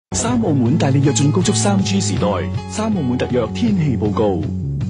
三澳門帶你躍進高速 3G 時代，三澳門特約天氣報告。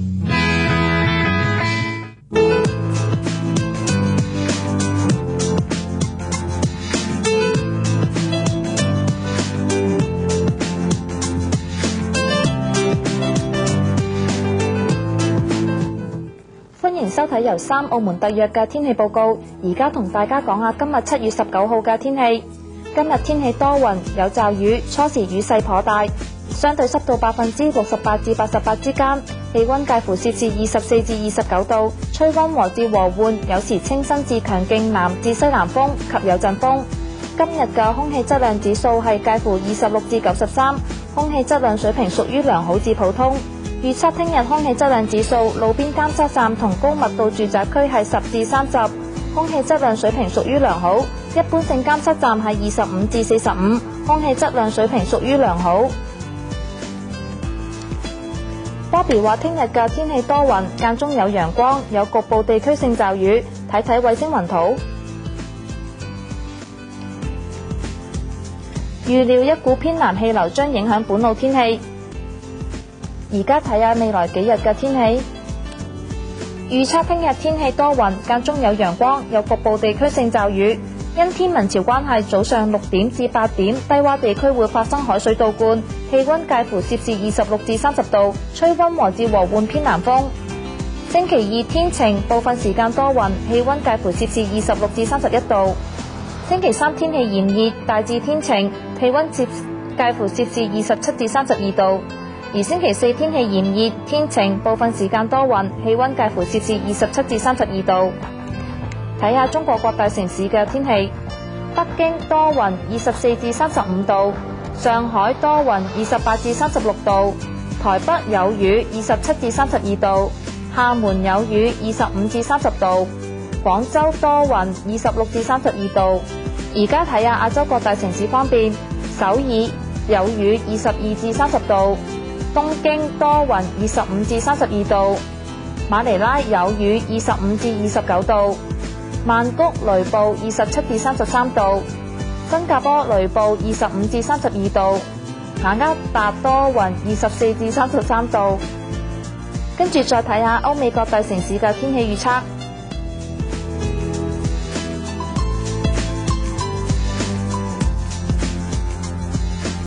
歡迎收睇由三澳門特約嘅天氣報告。而家同大家講下今日7月19號嘅天氣。今日天氣多雲，有驟雨，初時雨勢頗大，相對濕度68%至88%之間，氣溫介乎攝氏24至29度，吹溫和至和緩，有時清新至強勁南至西南風及有陣風。今日嘅空氣質量指數係介乎26至93，空氣質量水平屬於良好至普通。預測聽日空氣質量指數，路邊監測站同高密度住宅區係10至30，空氣質量水平屬於良好。一般性監測站係25至45，空氣質量水平屬於良好。Bobby 話聽日嘅天氣多雲，間中有陽光，有局部地區性驟雨。睇睇衛星雲圖，預料一股偏南氣流將影響本澳天氣。而家睇下未來幾日嘅天氣。預測聽日天氣多雲，間中有陽光，有局部地區性驟雨。因天文潮關係，早上6點至8點，低洼地區會發生海水倒灌，氣溫介乎攝氏26至30度，吹溫和至和緩偏南風。星期二天晴，部分時間多雲，氣溫介乎攝氏26至31度。星期三天氣炎熱，大致天晴，氣溫介乎攝氏27至32度。而星期四天氣炎熱，天晴，部分時間多雲，氣溫介乎攝氏27至32度。睇下中國各大城市嘅天氣。北京多雲，24至35度；上海多雲，28至36度；台北有雨，27至32度；廈門有雨，25至30度；廣州多雲，26至32度。而家睇下亞洲各大城市方面，首爾有雨，22至30度；東京多雲，25至32度；馬尼拉有雨，25至29度；曼谷雷暴27至33度，新加坡雷暴25至32度，雅加達多雲24至33度。跟住再睇下歐美各大城市嘅天氣預測。